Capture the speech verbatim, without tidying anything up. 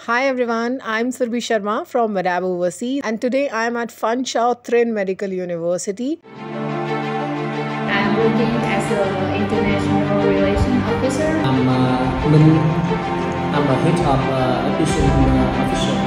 Hi everyone, I'm Surbhi Sharma from Madab Overseas, and today I'm at Fanshawe Trinh Medical University. I'm working as an international relation officer. I'm uh, Minh. I'm a head of uh, admission uh, officer.